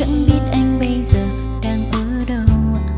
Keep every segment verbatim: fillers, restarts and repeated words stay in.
chẳng biết anh bây giờ đang ở đâu.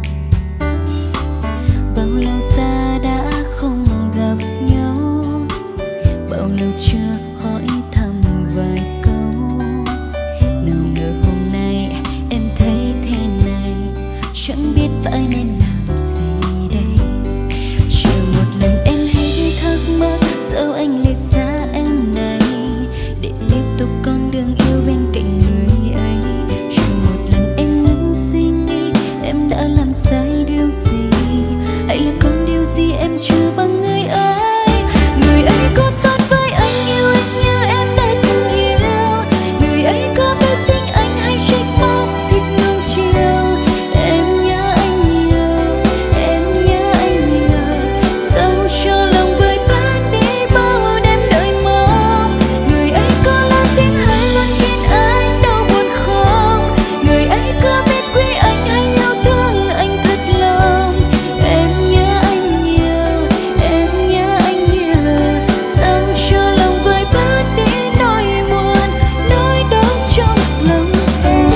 Bao lâu ta đã không gặp nhau, bao lâu chưa hỏi thăm vài câu. Nào ngờ hôm nay em thấy thế này, chẳng biết phải nên làm gì đây. Chờ một lần em hết thắc mắc, dẫu anh lìa xa em này, để tiếp tục con đường yêu bên cạnh người ấy. Chờ một lần em ngừng suy nghĩ, em đã làm sai điều gì, hay là còn điều gì em chưa bằng người ấy. Người ấy có tốt với anh, yêu anh như em đã từng yêu. Người ấy có biết tính anh hay trách móc thích nuông chiều. Em nhớ anh nhiều, em nhớ anh nhiều, sao cho lòng vơi bớt đi bao đêm đợi mong. Người ấy có là tiếng hay luôn khiến anh đau buồn không? Người ấy có biết quý anh hay yêu thương anh thật lòng? Em nhớ anh nhiều, em nhớ anh nhiều, sao cho lòng vơi bớt đi nỗi buồn, nỗi đau trong lòng em.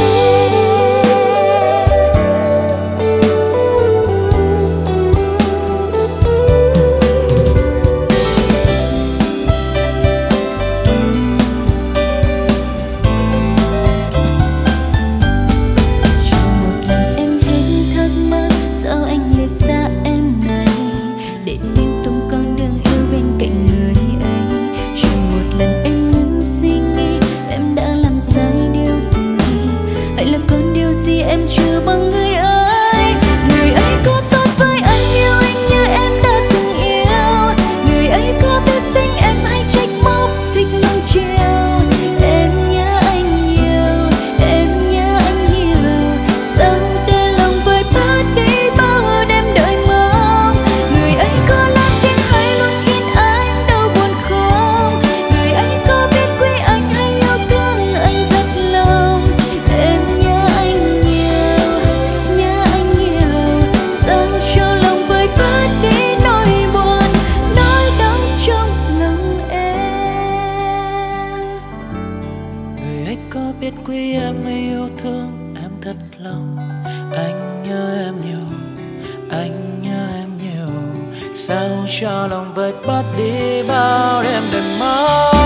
Chờ một lần em hết thắc mắc, dẫu anh lìa xa em này, để tiếp tục con đường yêu bên cạnh người ấy. Chờ một lần em ngừng suy nghĩ, em đã làm sai điều gì, hay là còn điều gì em chưa bằng người ấy. Người ấy có tốt với anh, yêu anh như em đã từng yêu. Người ấy có biết tính em hay trách móc thích nuông chiều. Em nhớ anh nhiều, em nhớ anh nhiều, sao để lòng vơi bớt đi bao đêm đợi mong. Người ấy có là tiếng hay luôn khiến anh đau buồn không? Người ấy có biết quý anh hay yêu thương anh thật lòng? Em nhớ anh nhiều, nhớ anh nhiều, sao cho lòng vơi bớt đi nỗi buồn, nỗi đau trong lòng em. Người ấy có biết quý em hay yêu thương em thật lòng? Anh nhớ em nhiều, anh nhớ em nhiều, sao cho lòng vơi bớt đi bao đêm đêm mong.